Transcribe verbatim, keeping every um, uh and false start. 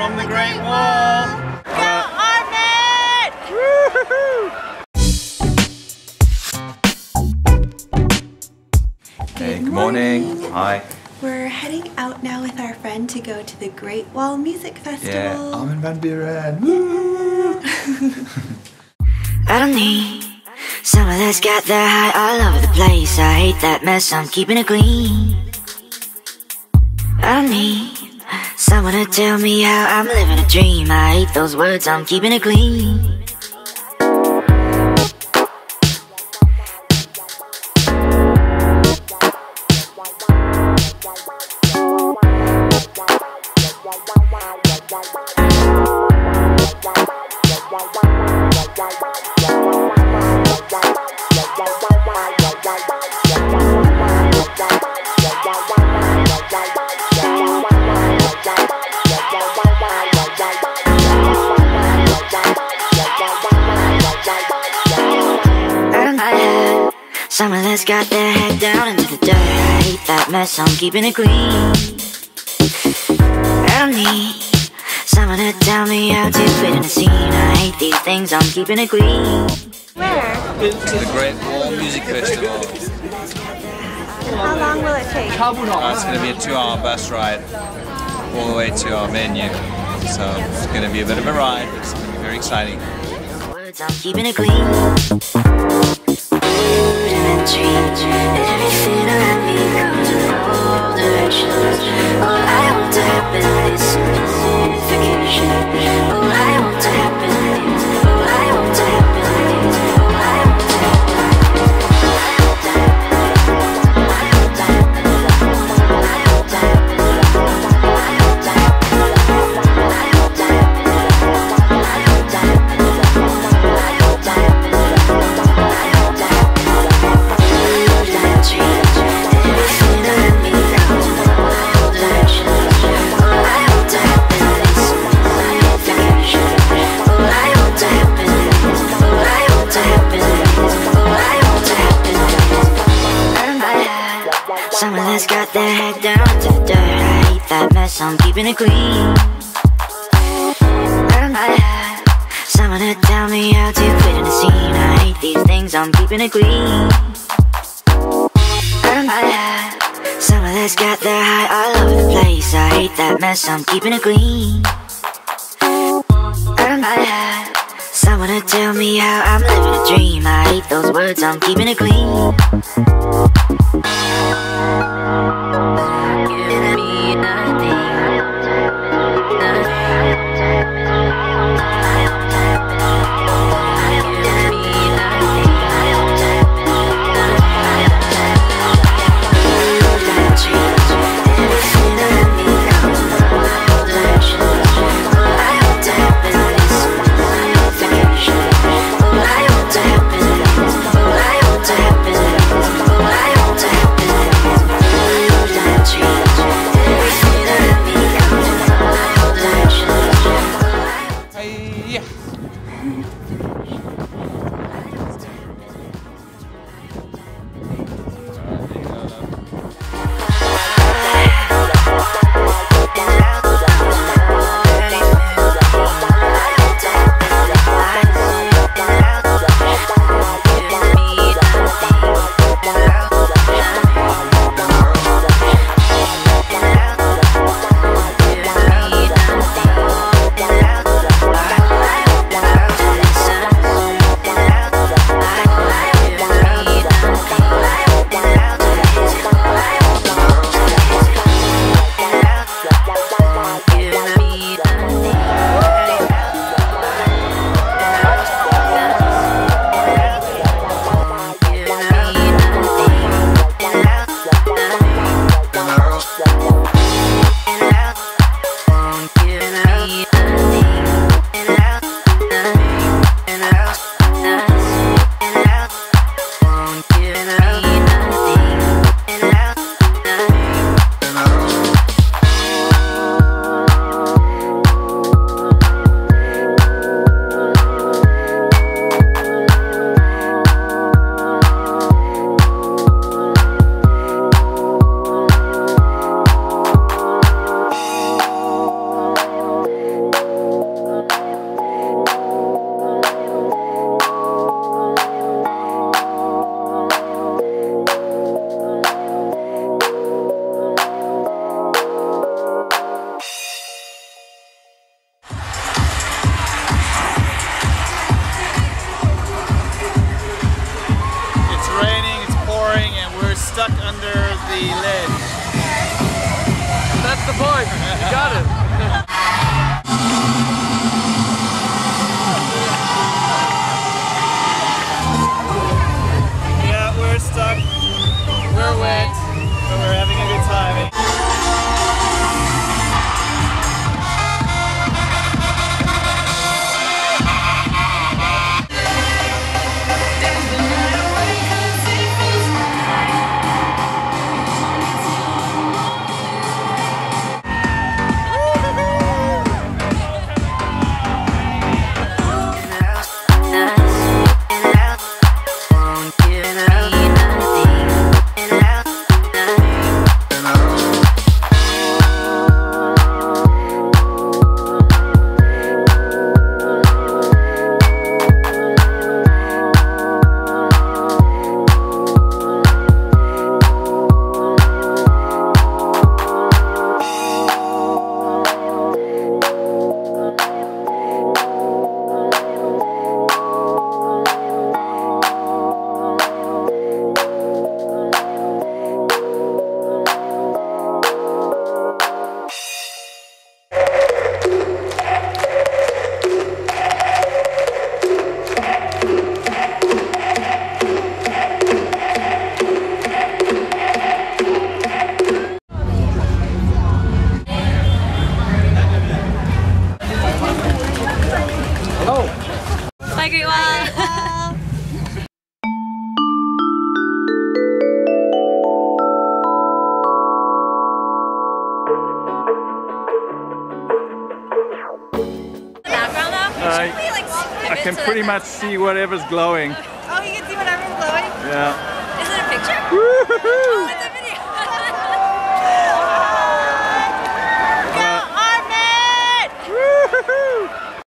from the Great Wall. Go Armin! Hey, good morning. Hi. We're heading out now with our friend to go to the Great Wall Music Festival. Yeah, Armin Van Buuren. Woo! I don't need someone that's got their high all over the place. I hate that mess, I'm keeping it clean. I don't need someone to tell me how I'm living a dream. I hate those words, I'm keeping it clean. Someone that's got their head down into the dirt. I hate that mess, I'm keeping it clean. I don't need someone to tell me how to fit in a scene. I hate these things, I'm keeping it clean. Where? To the Great Wall Music Festival. And how long will it take? Uh, it's going to be a two-hour bus ride all the way to our venue. So it's going to be a bit of a ride, but it's going to be very exciting. Words, I'm keeping it clean. Everything around me goes in all directions. All I want to happen is unification. All I want to happen is, all I want to happen is, all I want to someone that's got their head down to the dirt. I hate that mess, I'm keeping it clean. I don't have someone to tell me how to fit in a scene. I hate these things, I'm keeping it clean. I don't have someone that's got their high all over the place. I hate that mess, I'm keeping it clean. I don't have someone to tell me how I'm living a dream. I hate those words, I'm keeping it clean. All I That's the point. You got it. Yeah, we're stuck. We're wet, but we're having a good time. Bye, Great Wall. Background though? Uh, Should we like I pivot can so pretty that much that's- see whatever's glowing. Oh, you can see whatever's glowing? Yeah. Is it a picture? Woohoo! Oh, it's a video.